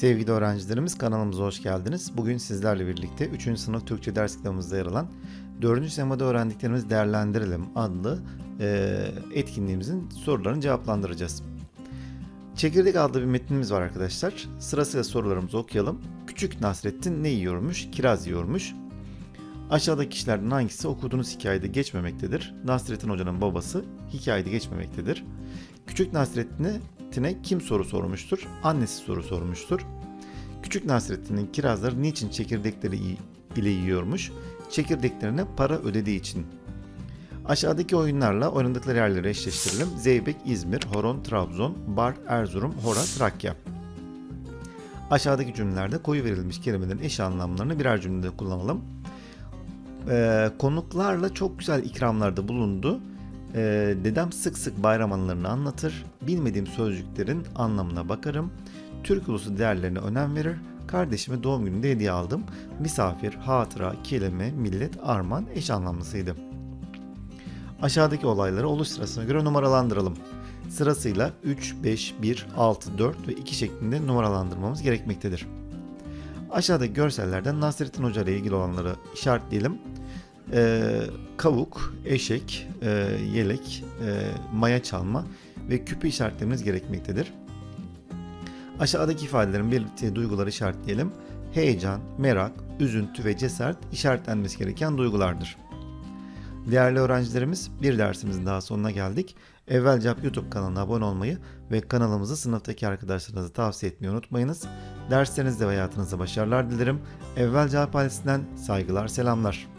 Sevgili öğrencilerimiz, kanalımıza hoş geldiniz. Bugün sizlerle birlikte 3. sınıf Türkçe ders kitabımızda yer alan 4. semada öğrendiklerimizi değerlendirelim adlı etkinliğimizin sorularını cevaplandıracağız. Çekirdek adlı bir metnimiz var arkadaşlar. Sırasıyla sorularımızı okuyalım. Küçük Nasrettin ne yiyormuş? Kiraz yiyormuş. Aşağıdaki kişilerden hangisi okuduğunuz hikayede geçmemektedir? Nasrettin Hoca'nın babası hikayede geçmemektedir. Küçük Nasrettin'e kim soru sormuştur? Annesi soru sormuştur. Küçük Nasrettin'in kirazları niçin çekirdekleri ile yiyormuş? Çekirdeklerine para ödediği için. Aşağıdaki oyunlarla oynadıkları yerleri eşleştirelim. Zeybek İzmir, Horon Trabzon, Bar Erzurum, Hora Trakya. Aşağıdaki cümlelerde koyu verilmiş kelimelerin eş anlamlarını birer cümlede kullanalım. Konuklarla çok güzel ikramlarda bulundu. Dedem sık sık bayram anılarını anlatır. Bilmediğim sözcüklerin anlamına bakarım. Türk ulusu değerlerine önem verir. Kardeşime doğum gününde hediye aldım. Misafir, hatıra, kelime, millet, armağan eş anlamlısıydı. Aşağıdaki olayları oluş sırasına göre numaralandıralım. Sırasıyla 3, 5, 1, 6, 4 ve 2 şeklinde numaralandırmamız gerekmektedir. Aşağıdaki görsellerden Nasrettin Hoca ile ilgili olanları işaretleyelim. Kavuk, eşek, yelek, maya çalma ve küpü işaretlememiz gerekmektedir. Aşağıdaki ifadelerin belirttiği duyguları işaretleyelim. Heyecan, merak, üzüntü ve cesaret işaretlenmesi gereken duygulardır. Değerli öğrencilerimiz, bir dersimizin daha sonuna geldik. Evvelcap YouTube kanalına abone olmayı ve kanalımızı sınıftaki arkadaşlarınıza tavsiye etmeyi unutmayınız. Derslerinizde ve hayatınızda başarılar dilerim. Evvelcap ailesinden saygılar, selamlar.